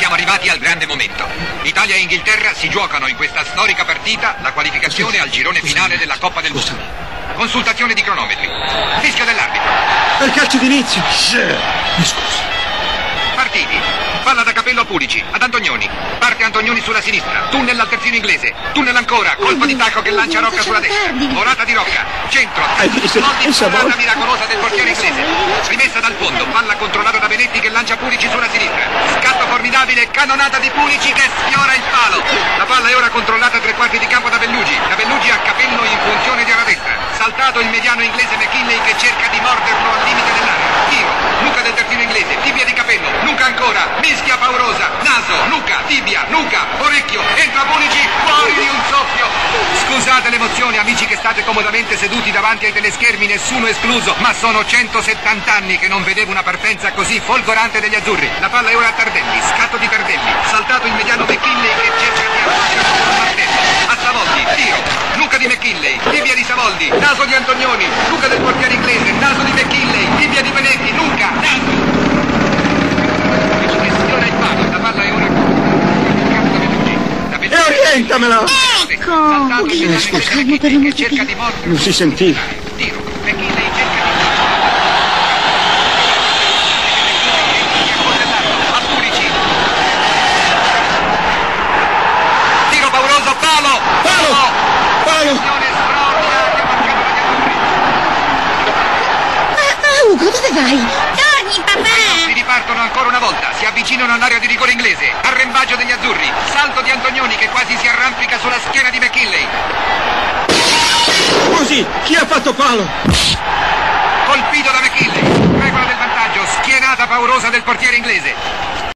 Siamo arrivati al grande momento. Italia e Inghilterra si giocano in questa storica partita la qualificazione al girone finale della Coppa del Mondo. Consultazione di cronometri. Fischio dell'arbitro. È il calcio d'inizio. Mi scusi. Partiti. Palla da Capello a Pulici, ad Antonioni. Parte Antonioni sulla sinistra. Tunnel al terzino inglese. Tunnel ancora. Colpo di tacco che lancia Rocca sulla destra. Volata di Rocca. Centro. Volta miracolosa del portiere inglese. Rimessa dal fondo. Palla controllata da Benetti che lancia Pulici sulla sinistra. Scatto formidabile. Cannonata di Pulici che sfiora il palo. La palla è ora controllata a tre quarti di campo da Bellugi. Da Bellugi a Capello in funzione di ala destra. Saltato il mediano inglese McKinley che cerca di morderlo al limite dell'area. Tiro. Luca del terzino inglese. Tibia di Capello. Luca ancora. Mischia paurosa. Naso. Luca. Tibia. Luca. Orecchio. Entra Pulici. Fuori di un soffio. Scusate l'emozione, amici che state comodamente seduti davanti ai teleschermi, nessuno escluso, ma sono 170 anni che non vedevo una partenza così folgorante degli azzurri. La palla è ora a Tardelli. Scatto di Tardelli. Saltato il mediano McKinley che cerca di abbattere con un martello. A Savoldi. Tiro. Luca di McKinley. Tibia di Savoldi. Naso di Antonioni. Luca del portiere inglese. Naso di McKinley. Tibia di Benetti. Luca. Naso. Il palo. La palla è ora e orientamela! Ecco! Scusami per non cerca di morte. Non si sentiva. Tiro. McKinley cerca di a Pulici. Tiro pauroso, palo! Palo! Palo! Straordinaria marcata dagli azzurri. Ugo, dove vai? Torni, papà! Si ripartono ancora una volta, si avvicinano all'area di rigore inglese. Arrembaggio degli azzurri. Salto di Antonioni che quasi si arrampica sulla schiena di McKinley. Così, chi ha fatto palo? Colpito da McKinley. Regola del vantaggio, schienata paurosa del portiere inglese.